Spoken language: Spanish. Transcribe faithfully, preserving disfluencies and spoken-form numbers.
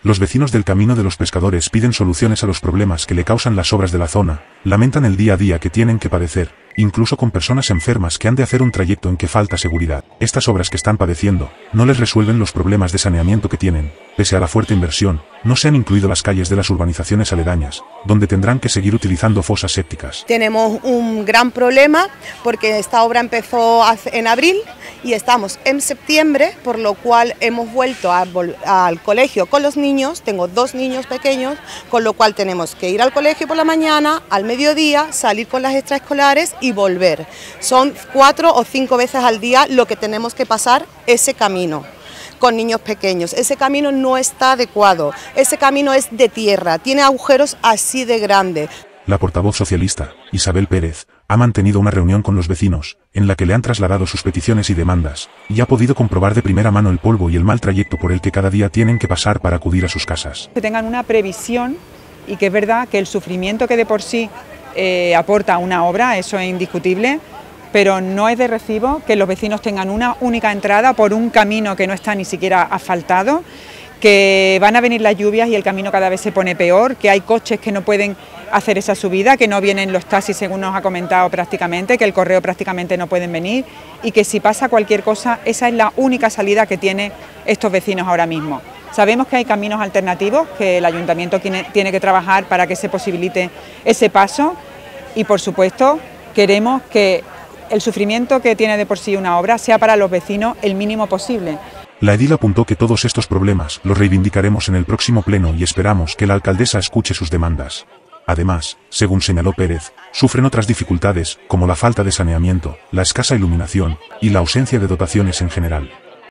Los vecinos del Camino de los Pescadores piden soluciones a los problemas que le causan las obras de la zona, lamentan el día a día que tienen que padecer, incluso con personas enfermas que han de hacer un trayecto en que falta seguridad. Estas obras que están padeciendo, no les resuelven los problemas de saneamiento que tienen. Pese a la fuerte inversión, no se han incluido las calles de las urbanizaciones aledañas, donde tendrán que seguir utilizando fosas sépticas. Tenemos un gran problema porque esta obra empezó en abril y estamos en septiembre, por lo cual hemos vuelto a, al colegio con los niños. Tengo dos niños pequeños, con lo cual tenemos que ir al colegio por la mañana, al mediodía, salir con las extraescolares y volver. Son cuatro o cinco veces al día lo que tenemos que pasar ese camino con niños pequeños. Ese camino no está adecuado, ese camino es de tierra, tiene agujeros así de grandes. La portavoz socialista, Isabel Pérez, ha mantenido una reunión con los vecinos, en la que le han trasladado sus peticiones y demandas, y ha podido comprobar de primera mano el polvo y el mal trayecto por el que cada día tienen que pasar para acudir a sus casas. Que tengan una previsión y que es verdad que el sufrimiento que de por sí eh, aporta una obra, eso es indiscutible, pero no es de recibo que los vecinos tengan una única entrada por un camino que no está ni siquiera asfaltado, que van a venir las lluvias y el camino cada vez se pone peor, que hay coches que no pueden hacer esa subida, que no vienen los taxis según nos ha comentado prácticamente, que el correo prácticamente no pueden venir y que si pasa cualquier cosa, esa es la única salida que tienen estos vecinos ahora mismo. Sabemos que hay caminos alternativos, que el ayuntamiento tiene que trabajar para que se posibilite ese paso y por supuesto queremos que el sufrimiento que tiene de por sí una obra sea para los vecinos el mínimo posible. La edil apuntó que todos estos problemas los reivindicaremos en el próximo pleno y esperamos que la alcaldesa escuche sus demandas. Además, según señaló Pérez, sufren otras dificultades, como la falta de saneamiento, la escasa iluminación y la ausencia de dotaciones en general.